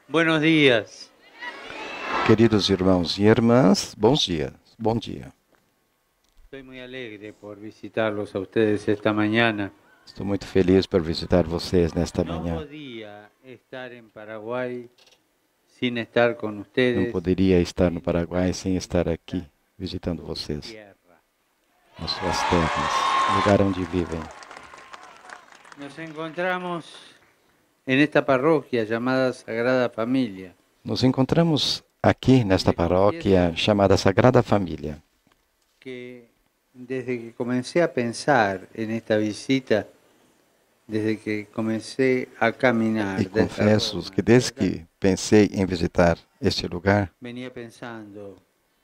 Buenos días. Queridos irmãos e irmãs, bons dias. Bom dia. Estoy muy alegre por visitarlos a ustedes esta mañana. Estou muito feliz por visitar vocês nesta No manhã. podía estar en Paraguay sin estar con Não ustedes poderia estar no en Paraguai esta sem estar aqui bendita visitando vocês, tierra. nas suas terras, no lugar onde vivem. Nos encontramos en esta parroquia llamada Sagrada Familia. Nos encontramos aqui nesta paróquia chamada Sagrada Família. Que desde que comencé a pensar en esta visita, desde que comencé a caminar E desde confesso Roma que hacia desde acá, que pensei em visitar este lugar, venía pensando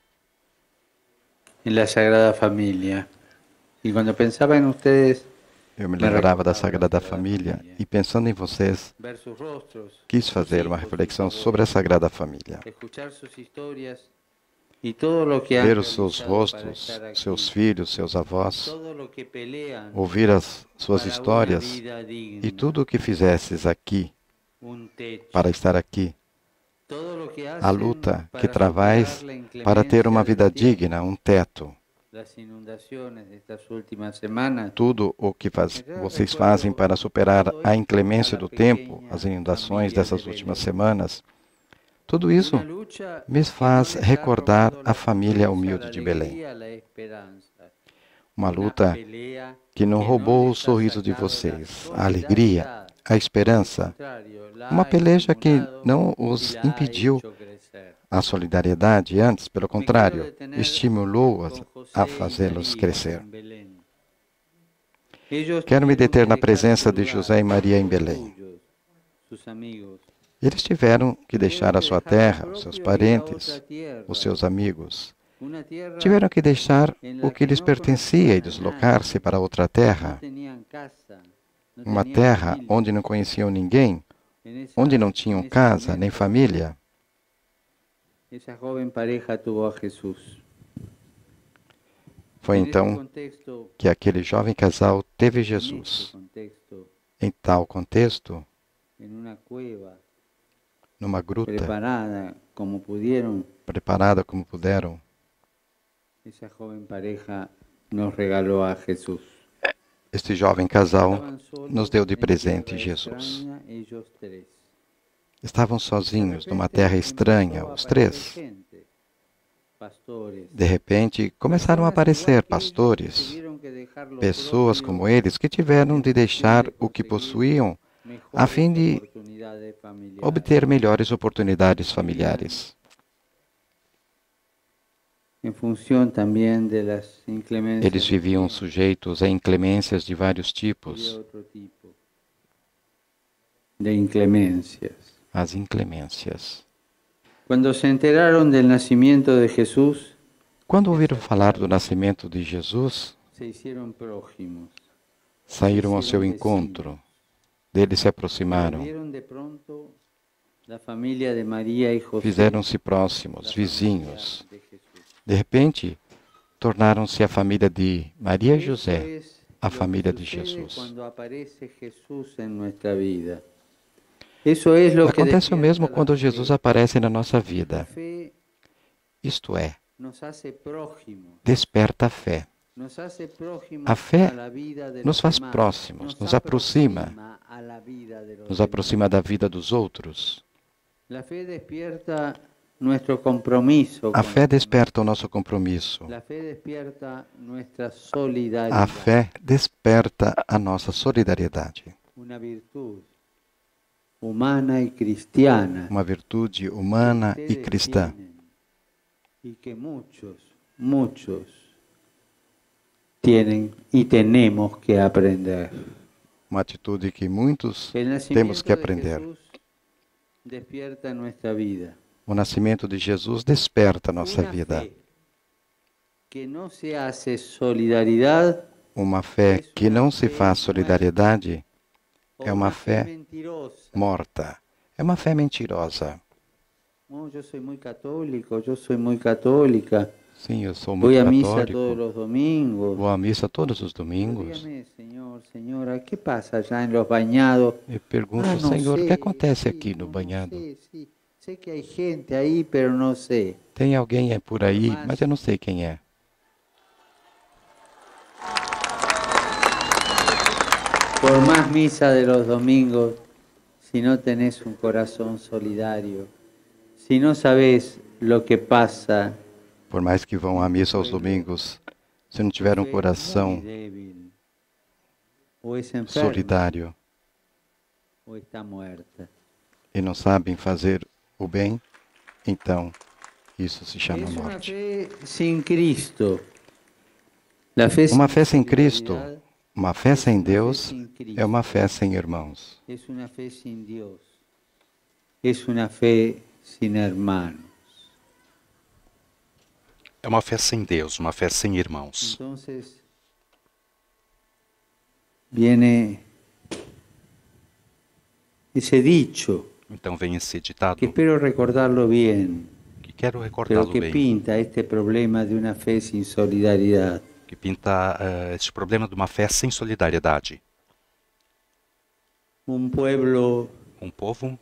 en la Sagrada Familia. Y cuando pensaba en ustedes, eu me me lembrava da recordaba la Sagrada Sagrada Família Familia. e pensando em vocês, Ver sus rostros, quis sus fazer uma hijos, sus reflexão sobre a abuelos, Sagrada Família. escuchar sus historias y todo lo que han Ver os seus realizado para rostos, estar seus aquí, filhos, seus avós, todo lo que pelean ouvir as suas para una histórias vida e digna, tudo o que fizesses aqui un techo, para estar aqui, todo lo que a hacen luta que para superar travais la para ter uma inclemencia vida del tiempo, digna, um teto, las inundaciones de estas últimas semanas. tudo o que Yo vocês fazem recuerdo para superar todo a esto a inclemência la do tempo, as pequeña inundações familia de dessas últimas Belén. semanas, tudo Una isso lucha me que no faz les ha recordar robado a la família sonrisa, la humilde de Belém. alegría, la esperanza. Uma Una luta pelea que não que no roubou o les ha sorriso de sacado la vocês, a alegria, solidaridad. a Por el esperança. contrario, Uma la ha peleja que estimulado não y os la ha impediu hecho crecer. a solidariedade, antes, pelo Me quiero contrário, detener estimulou-os con a José y fazê-los María crescer. en Belén. Ellos Quero me tuvieron deter que na dejar su presença de lugar, José e Maria em los Belém. suyos, sus amigos. Eles tiveram que deixar Tuvieron a que sua dejar lo terra, os seus propio e ir a otra parentes, os tierra, seus amigos. una tierra Tiveram que deixar en o la que que lhes no pertencia e conocían a deslocar-se nadie, para outra no terra, tenían casa, no uma tenían terra familia. onde não conheciam ninguém, En onde não en tinham ese casa nem momento, família. esa joven pareja tuvo a Jesús. Foi En ese então contexto, que aquele jovem casal teve en este Jesus. contexto, Em tal contexto, en una cueva, numa gruta, preparada como pudieron, preparada como puderam, esa joven pareja nos regaló a Jesús. este jovem casal Estaban solos nos deu de en presente tierra Jesus. extraña, ellos tres. Estavam De sozinhos numa repente terra estranha, empezó a os aparecer três. gente, pastores, De repente, começaram a personas igual aparecer que ellos que pastores, tuvieron que dejar lo pessoas propio como eles que tiveram en de función deixar de o que conseguir possuíam a mejores fim de oportunidades familiares. obter melhores oportunidades familiares. En función también de las inclemencias Eles del viviam tiempo sujeitos a inclemências de vários y de tipos, otro tipo de inclemencias. as inclemências. Cuando se enteraron del nacimiento de Jesús, Quando ouviram falar do nascimento de Jesus, se hicieron prójimos, se saíram ao seu hicieron encontro, vecinos. dele se Se aproximaram, volvieron de pronto la familia de María y José, fizeram-se la próximos, familia vizinhos. de Jesús. De repente, tornaram-se a família de Maria e Eso José, es a lo que família de sucede Jesus. cuando aparece Jesús en nuestra vida. Eso es lo que Acontece o mesmo despierta la quando Jesus fe. aparece na nossa La vida. fe Isto é, nos hace prójimos, desperta a fé. nos hace prójimos A fé a la vida de nos los faz demás, próximos, nos aproxima aproxima, a la vida de los nos demás. aproxima da vida dos outros. La fe despierta nuestro compromiso A con fé los demás. desperta o nosso compromisso. La fe despierta nuestra A solidaridad, fé desperta a nossa solidariedade. una virtud humana y cristiana Uma virtude que humana e ustedes cristã tienen y que muchos tienen y tenemos que aprender. uma atitude que muitos El temos nacimiento que de aprender. Jesús despierta nuestra vida. O nascimento de Jesus desperta a nossa Una vida. fe que no se hace solidaridad Uma fé es que una não se fe faz muerta, solidariedade o é uma una fe fé mentirosa. morta. É uma fé mentirosa. No, yo soy muy católico, yo soy muy católica. Sim, eu sou Voy muito a misa todos católico. los domingos. Vou à missa todos os Pero domingos. dígame, señor, señora, ¿qué pasa allá en los bañados? E Ah, pergunto, no Senhor, o que sé, acontece sí, aqui no no banhado? sé, sí. Sé que hay gente ahí, pero no sé. Tem alguém por Por aí, mas eu más, não sei quem é. por más misa de los domingos, si no tenés un corazón solidario, si no sabés lo que pasa, Por mais que vão à este missa aos pueblo, domingos, se não tu tiver um fe es muy coração débil, o es enferma, solidário o está muerta. e não sabem fazer o bem, então isso se chama Es una morte. fe sin Cristo. La fe Uma sin fé sem Cristo, solidaridad uma fé es sem una fe Deus, sin é uma Cristo. fé sem irmãos. Es una fe sin Dios. Es una fe sin hermanos. É uma fé sem Deus, uma fé sem irmãos. Entonces viene ese dicho, Então vem esse que ditado, espero recordarlo bien, que quero pero recordá-lo que bem, pinta este problema de una fe sin solidaridad. que pinta este problema de uma fé sem solidariedade. Un pueblo, Um povo,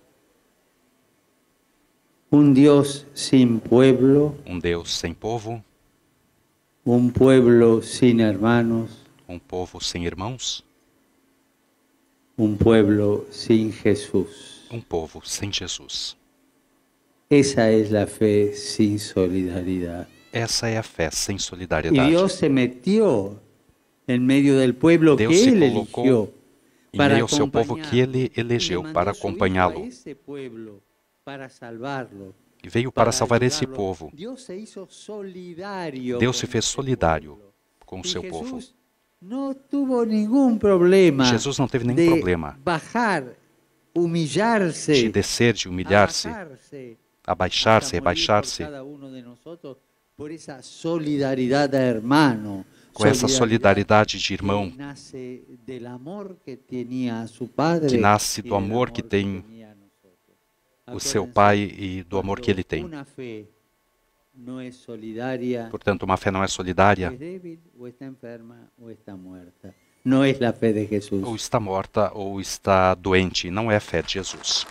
un Dios sin pueblo, um Deus sem povo, un pueblo sin hermanos, um povo sem irmãos, un pueblo sin Jesús. um povo sem Jesus. Esa es la fe sin solidaridad. Essa é a fé sem Y solidariedade. Dios se metió en medio del pueblo Deus que se Él colocou eligió em para meio ao seu povo que acompañarlo. ele Y le elegeu mandó para a su Hijo a acompanhá-lo. ese pueblo para salvarlo, E veio para para salvar esse ayudarlo. povo. Dios se hizo solidario Deus con se fez ese solidário pueblo. com o Y seu povo. Jesús no tuvo ningún problema Jesus não teve nenhum de problema bajar, de humillarse, descer, de humilhar-se, abajarse, abaixar-se, hasta morir por rebaixar-se, cada uno de nosotros, por esa solidaridad de hermano, com essa solidariedade de que irmão, nace del amor que tenía a su que padre nasce y do del amor que tem tenía a nosotros. o seu Acuérdense, pai e do amor que ele cuando tem. una fe no es solidaria, Portanto, uma fé não é solidária, es débil, o está enferma, o está muerta. No es la fe de Jesús. ou está morta ou está doente, não é a fé de Jesus.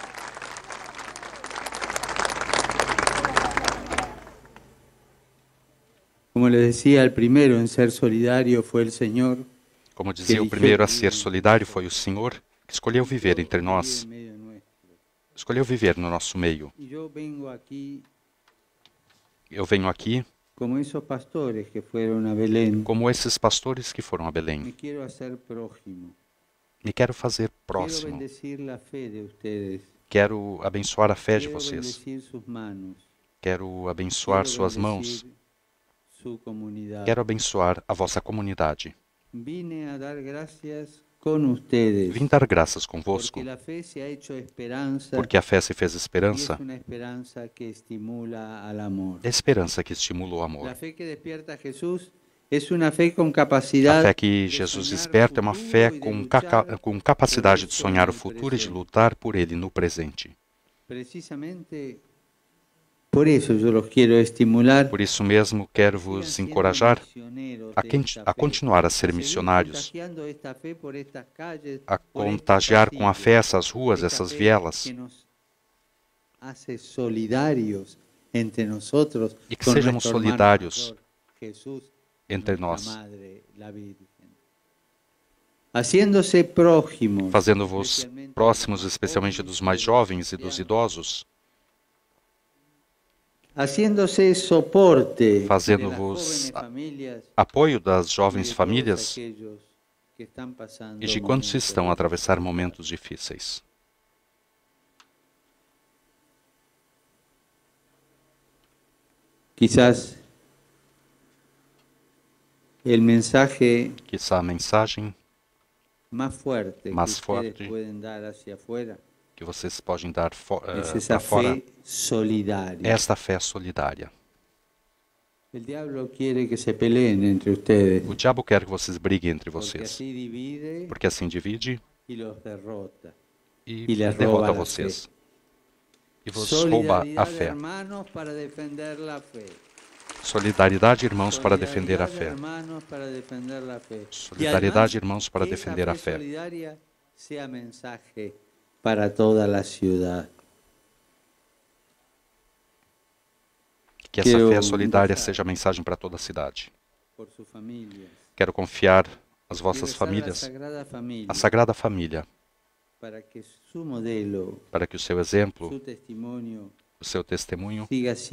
Como le decía, el primero en ser solidario fue el Señor. Como dizia, o primeiro a ser solidário foi o Senhor, que escolheu viver entre nós, En medio nuestro. escolheu viver no nosso meio. Y yo vengo aquí Eu venho aqui como esos pastores que fueron a Belén. como esses pastores que foram a Me Belém. quiero hacer prójimo. Me quero fazer Quiero próximo. bendecir la fe de ustedes. Quero abençoar a fé de Quiero vocês. bendecir sus manos. Quero abençoar Quiero suas mãos. bendecir su comunidad. Quero abençoar a vossa comunidade. Vine a dar gracias con ustedes. Vim dar graças convosco, Porque la fe se ha hecho esperanza. porque a fé se fez Y es esperança. una esperanza que estimula al amor. É a esperança que estimula o amor. La fe que despierta a Jesús es una fe con A capacidad fé que de Jesus soñar desperta é uma futuro fé y de com, luchar com capacidade por de eso sonhar en o el futuro e de presente. lutar por ele no presente. Precisamente por eso yo los quiero estimular Por isso mesmo, quero vos encorajar a continuar a ser missionários, a contagiar com a fé essas ruas, essas vielas, e que sejamos solidários entre nós, fazendo-vos próximos, especialmente dos mais jovens e dos idosos, fazendo-vos apoio das jovens famílias e de quantos estão a atravessar momentos difíceis. Quizás el mensaje Quizá a mensagem más fuerte más que fuerte ustedes pueden dar hacia afuera que vocês podem dar es esa para fora fe solidaria. é esta fé solidária. El diablo quiere que se peleen entre ustedes, O diabo quer que vocês briguem entre porque vocês, así divide porque assim divide y los derrota. e les derrota rouba a vocês. E vos rouba a Solidaridad de fé. hermanos para defender la fe. Solidariedade, irmãos, para defender a fé. Solidariedade, irmãos, para defender a fé. Para toda a cidade. Que essa fé solidária seja a mensagem para toda a cidade. Quero confiar as vossas famílias, a Sagrada Família, para que o seu exemplo, o seu testemunho,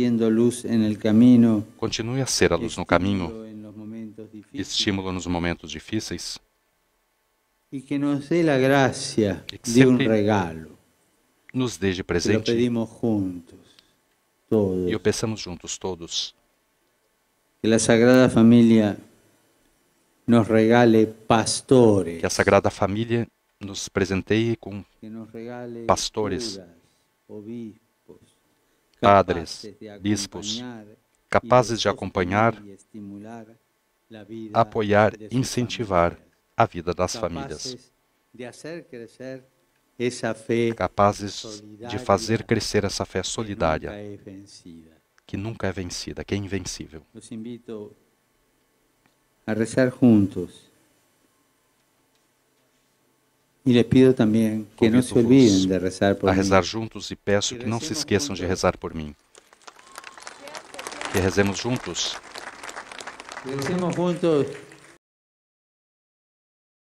continue a ser a luz no caminho, estímulo nos momentos difíceis, e que nos dê a graça de um regalo. Nos dê de presente. Todos. E o peçamos juntos, todos. Que a Sagrada Família nos regale pastores. Que a Sagrada Família nos presenteie com pastores, padres, bispos, capazes de acompanhar, apoiar, incentivar a vida das famílias. Capazes de fazer crescer essa fé solidária, que nunca é vencida, que é invencível. Los invito a rezar juntos. E les pido também que não se olvidem de rezar por mim. A rezar juntos e peço que não se esqueçam de rezar por mim. Que rezemos juntos. Rezemos juntos